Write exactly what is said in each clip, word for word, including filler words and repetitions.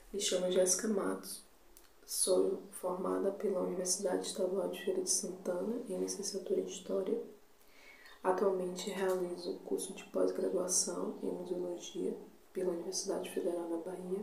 Me chamo Jéssica Matos, sou formada pela Universidade Estadual de Feira de Santana em licenciatura em História. Atualmente realizo o curso de pós-graduação em Museologia pela Universidade Federal da Bahia.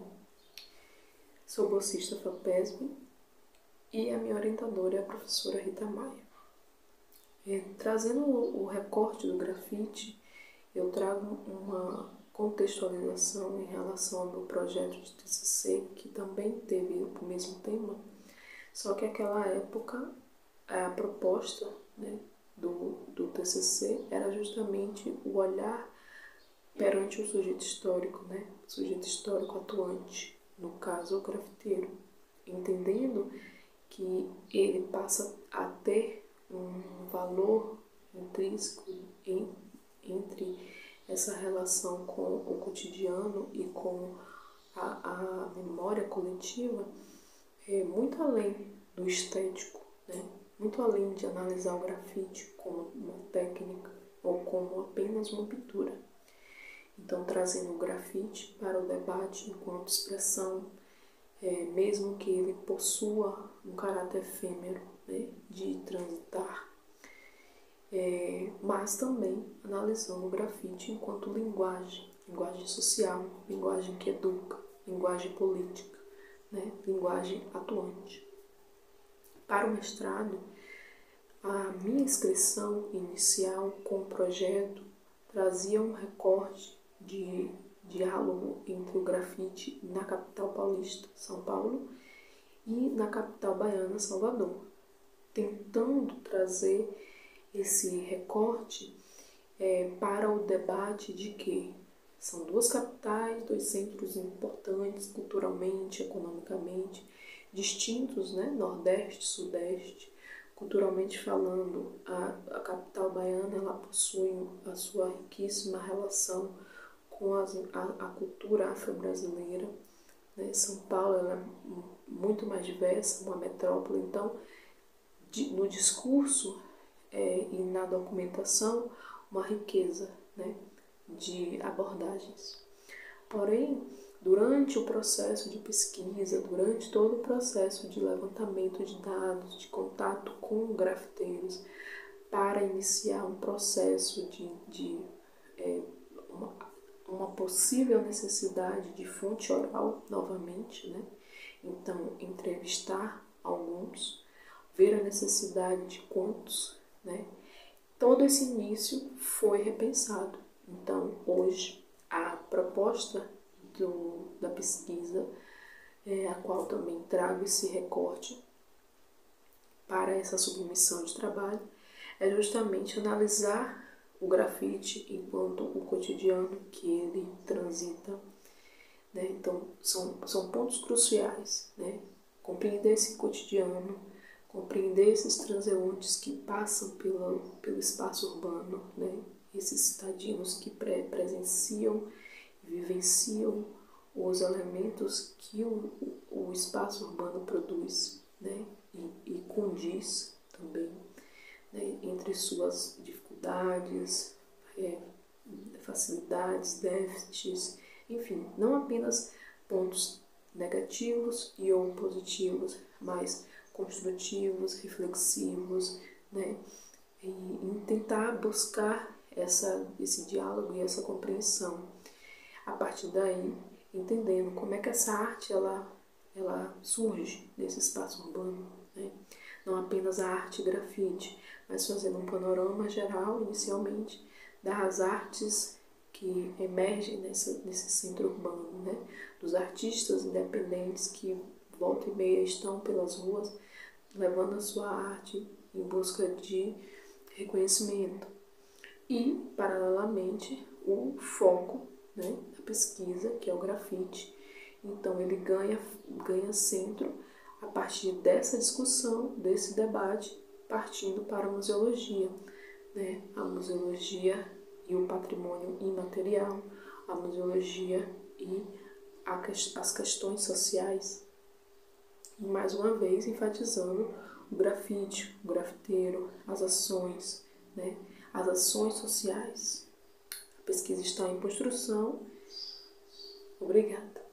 Sou bolsista FAPESB e a minha orientadora é a professora Rita Maia. É, trazendo o recorte do grafite, eu trago uma contextualização em relação ao meu projeto de T C C, que também teve o mesmo tema, só que naquela época a proposta, né, do, do T C C era justamente o olhar perante o sujeito histórico, né, o sujeito histórico atuante, no caso o grafiteiro, entendendo que ele passa a ter um valor intrínseco em, entre essa relação com o cotidiano e com a, a memória coletiva, é muito além do estético, né? Muito além de analisar o grafite como uma técnica ou como apenas uma pintura. Então, trazendo o grafite para o debate enquanto expressão, é, mesmo que ele possua um caráter efêmero, né, de transitar, É, mas também analisando o grafite enquanto linguagem, linguagem social, linguagem que educa, linguagem política, né? Linguagem atuante. Para o mestrado, a minha inscrição inicial com o projeto trazia um recorte de diálogo entre o grafite na capital paulista, São Paulo, e na capital baiana, Salvador, tentando trazer esse recorte é, para o debate de que são duas capitais, dois centros importantes culturalmente, economicamente, distintos, né? Nordeste, Sudeste. Culturalmente falando, a, a capital baiana ela possui a sua riquíssima relação com as, a, a cultura afro-brasileira, né? São Paulo ela é muito mais diversa, uma metrópole, então de, no discurso É, e na documentação uma riqueza, né, de abordagens. Porém, durante o processo de pesquisa, durante todo o processo de levantamento de dados, de contato com grafiteiros, para iniciar um processo de, de é, uma, uma possível necessidade de fonte oral novamente, né? Então, entrevistar alguns, ver a necessidade de quantos, né? Todo esse início foi repensado. Então, hoje, a proposta do, da pesquisa, é, a qual também trago esse recorte para essa submissão de trabalho, é justamente analisar o grafite enquanto o cotidiano que ele transita, né? Então, são, são pontos cruciais, né? Compreender esse cotidiano, compreender esses transeuntes que passam pelo, pelo espaço urbano, né? Esses cidadinos que pre presenciam e vivenciam os elementos que o, o espaço urbano produz, né? E, e condiz também, né? Entre suas dificuldades, é, facilidades, déficits, enfim, não apenas pontos negativos e ou positivos, mas construtivos, reflexivos, né? E, e tentar buscar essa, esse diálogo e essa compreensão. A partir daí, entendendo como é que essa arte ela, ela surge nesse espaço urbano, né? Não apenas a arte grafite, mas fazendo um panorama geral, inicialmente, das artes que emergem nessa, nesse centro urbano, né? Dos artistas independentes que volta e meia estão pelas ruas levando a sua arte em busca de reconhecimento. E, paralelamente, o foco, né, da pesquisa, que é o grafite. Então, ele ganha, ganha centro a partir dessa discussão, desse debate, partindo para a museologia, né? A museologia e o patrimônio imaterial, a museologia e a, as questões sociais. E mais uma vez enfatizando o grafite, o grafiteiro, as ações, né? As ações sociais. A pesquisa está em construção. Obrigada.